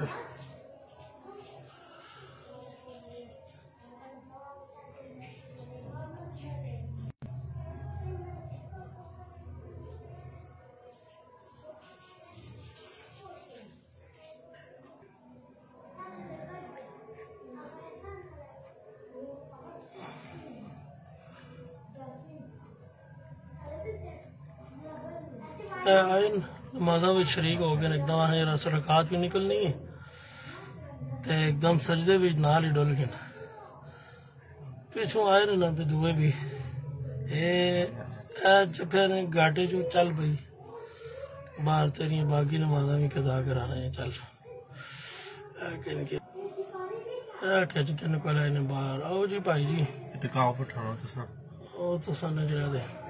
आए नमाजा भी शरीक हो गए एकदम रकात भी निकलनी है तो एकदम सजदे भी नाल ही डुल गए पिछों आए ना तो दुए भी फिर घाटे चो चल पई बाहर तेरिया बाकी नमाजा भी कजा करा रहे चल किन को बाहर आओ जी भाई जी इतकाफ उठाना तो सन जरा दे